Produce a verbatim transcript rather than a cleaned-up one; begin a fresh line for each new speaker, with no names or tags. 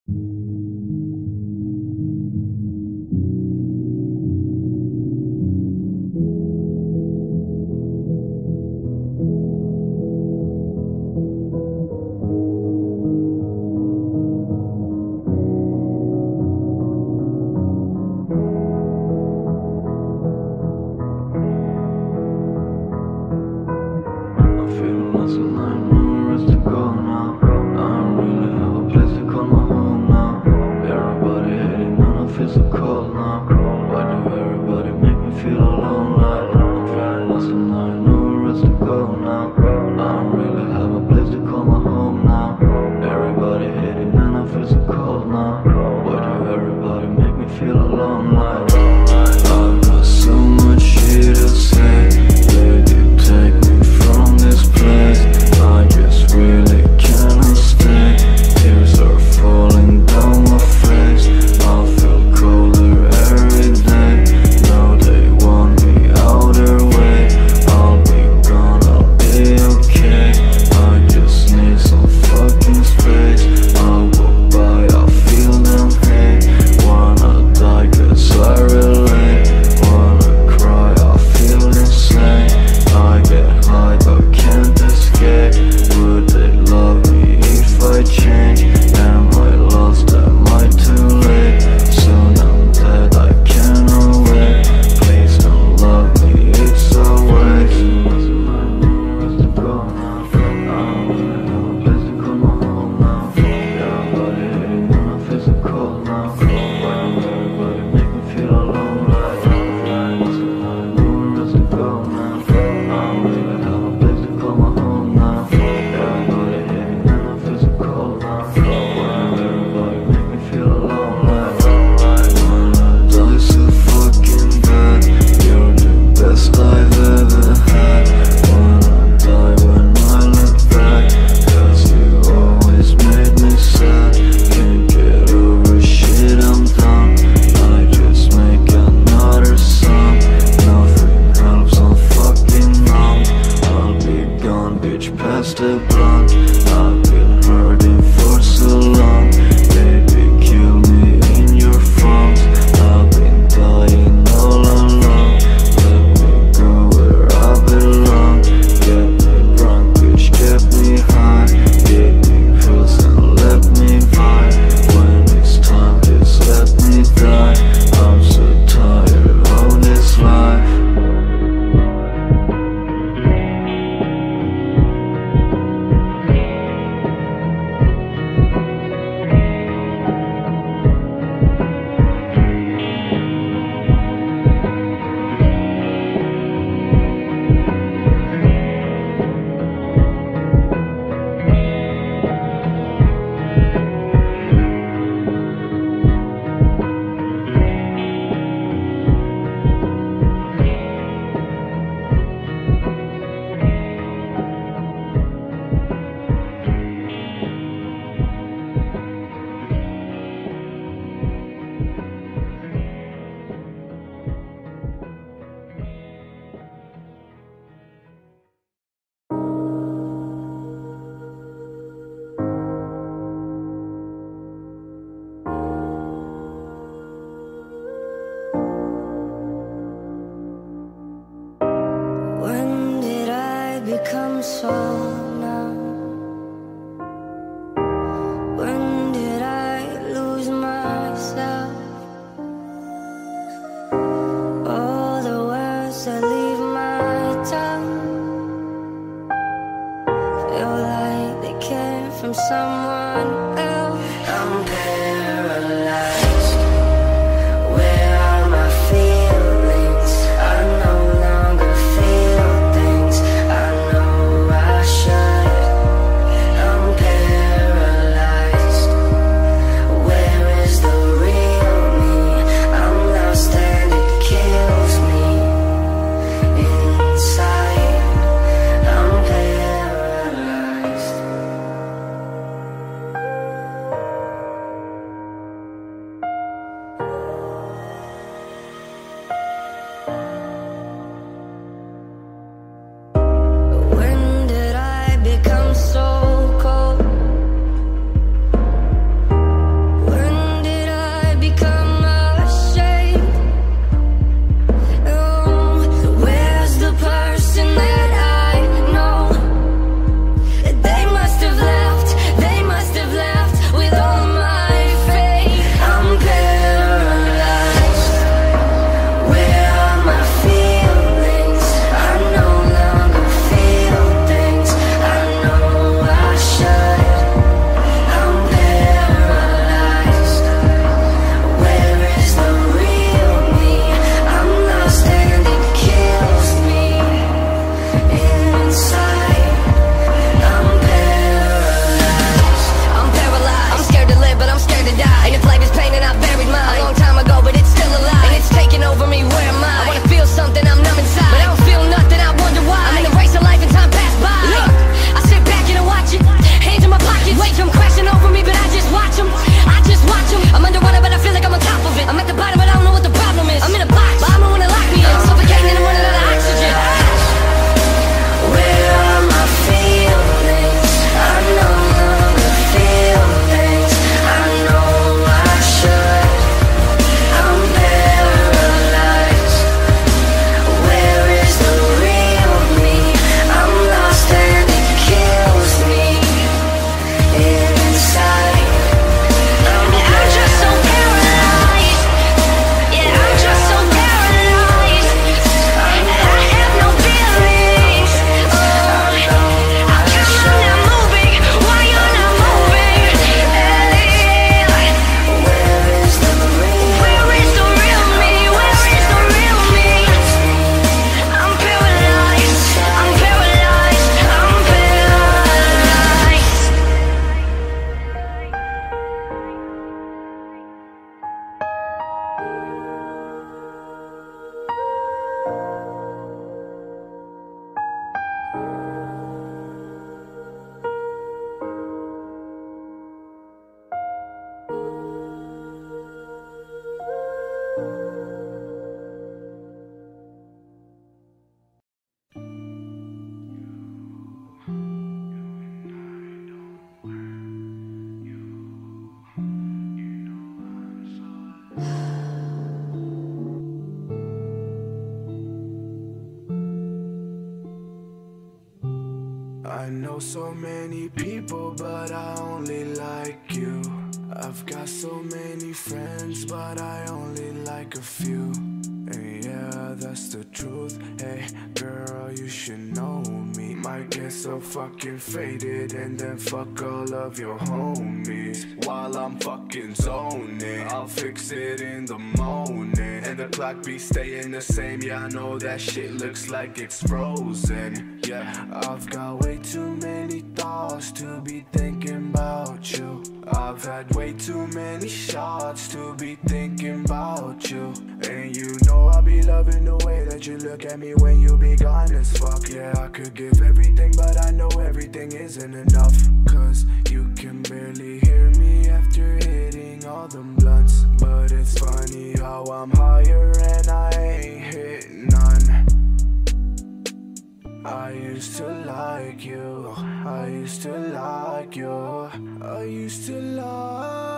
become so numb? When did I lose myself? All the words that leave my tongue feel like they came from someone else. I'm paralyzed. Where are my feelings? I no longer feel things. I know I should
I know so many people, but I only like you. I've got so many friends, but I only like a few. And yeah, that's the truth. Hey, girl, you should know me. Might get so fucking faded and then fuck all of your homies while I'm fucking zoning. I'll fix it in the morning and the clock be staying the same. Yeah, I know that shit looks like it's frozen. Yeah, I've got way too many thoughts to be thinking about you. I've had way too many shots to be thinking about you. And you know I be loving the way that you look at me when you be gone as fuck. Yeah, I could give everything, but I know everything isn't enough. Cause you can barely hear me after hitting all them blunts. But it's funny how I'm higher and I ain't hit none. I used to like you, I used to like you, I used to like